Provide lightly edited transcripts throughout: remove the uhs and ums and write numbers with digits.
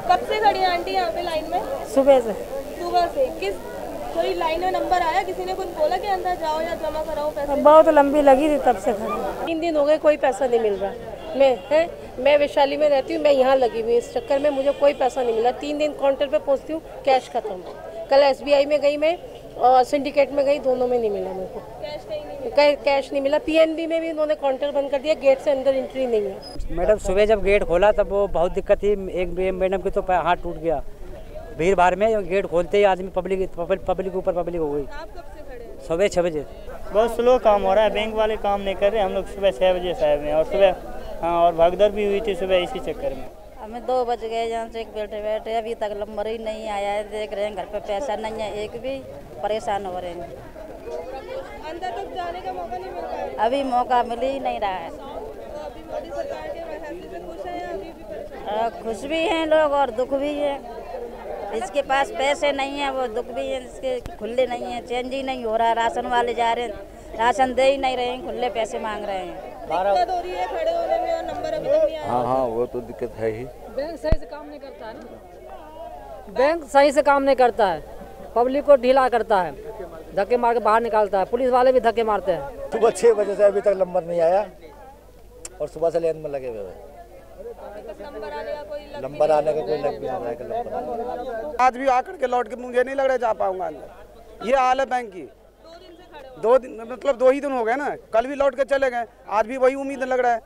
कब से खड़ी है आंटी यहाँ पे लाइन में? सुबह से। सुबह से? कोई लाइन में नंबर आया, किसी ने कुछ बोला कि अंदर जाओ या जमा कराओ पैसे? बहुत लंबी लगी थी, तब से खड़ी। 3 दिन हो गए, कोई पैसा नहीं मिल रहा। मैं वैशाली में रहती हूँ, मैं यहाँ लगी हुई, इस चक्कर में मुझे कोई पैसा नहीं मिला। 3 दिन काउंटर पे पहुँचती हूँ, कैश खत्म। कल SBI में गई मैं और सिंडिकेट में गई, दोनों में नहीं मिला मेरे को। कैश कहीं नहीं मिला? कैश नहीं मिला। PNB में भी उन्होंने काउंटर बंद कर दिया, गेट से अंदर एंट्री नहीं है। मैडम सुबह जब गेट खोला तब वो बहुत दिक्कत थी। एक मैडम की तो हाथ टूट गया भीड़ भाड़ में। गेट खोलते ही आदमी पब्लिक ऊपर पब्लिक हो गई। आप कब से खड़े हैं? सुबह 6 बजे। बहुत स्लो काम हो रहा है, बैंक वाले काम नहीं कर रहे। हम लोग सुबह 6 बजे से आए हुए हैं और सुबह और भगदड़ भी हुई थी सुबह इसी चक्कर में। हमें 2 बज गए यहाँ से बैठे अभी तक नंबर ही नहीं आया है। देख रहे हैं घर पे पैसा नहीं है, एक भी परेशान हो रहे हैं। अंदर तक जाने का मौका नहीं मिल पाया? अभी मौका मिल ही नहीं रहा है। तो अभी मोदी सरकार के फैसले से खुश हैं या अभी भी परेशान? खुश भी हैं लोग और दुख भी है। जिसके पास पैसे नहीं है वो दुख भी है, जिसके खुले नहीं है चेंज ही नहीं हो रहा। राशन वाले जा रहे हैं, राशन दे ही नहीं रहे हैं, खुले पैसे मांग रहे हैं। दिक्कत हो रही है खड़े होने में और नंबर अभी तक नहीं आया? हाँ, वो तो दिक्कत है ही। बैंक सही से काम नहीं करता है ना, बैंक सही से काम नहीं करता है, पब्लिक को ढीला करता है, धक्के मार के बाहर निकालता है। पुलिस वाले भी धक्के मारते हैं। सुबह 6 बजे से अभी तक नंबर नहीं आया और सुबह से लाइन में लगे हुए हैं। नंबर आने का कोई लग नंबर आने का कोई लग भी नहीं रहा है। आज भी आकर के लौट के मुझे नहीं लग रहा जा पाऊंगा अंदर। ये हाल है बैंक की। 2 दिन से खड़े हो? 2 दिन मतलब 2 ही दिन हो गए ना। कल भी लौट के चले गए, आज भी वही उम्मीद लग रहा है।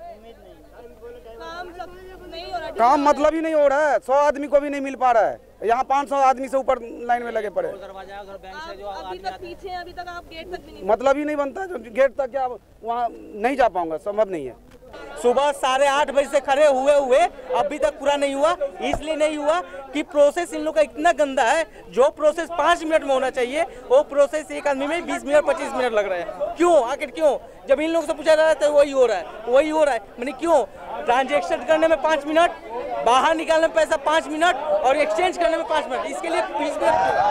काम सब नहीं हो रहा? काम मतलब ही नहीं हो रहा है। 100 आदमी को भी नहीं मिल पा रहा है। यहाँ 500 आदमी से ऊपर लाइन में लगे पड़े। अभी तक पीछे हैं, अभी तक आप गेट तक भी नहीं? मतलब ही नहीं बनता, गेट तक क्या वहाँ नहीं जा पाऊंगा, संभव नहीं है। सुबह 8:30 बजे से खड़े हुए अभी तक पूरा नहीं हुआ। इसलिए नहीं हुआ कि प्रोसेस इन लोग का इतना गंदा है। जो प्रोसेस 5 मिनट में होना चाहिए वो प्रोसेस एक आदमी में 20 मिनट 25 मिनट लग रहे हैं। क्यों? आखिर क्यों? जब इन लोगों से पूछा जा रहा है तो वही हो रहा है। मैंने क्यों? ट्रांजेक्शन करने में 5 मिनट, बाहर निकालने में पैसा 5 मिनट और एक्सचेंज करने में 5 मिनट, इसके लिए 20 मिनट।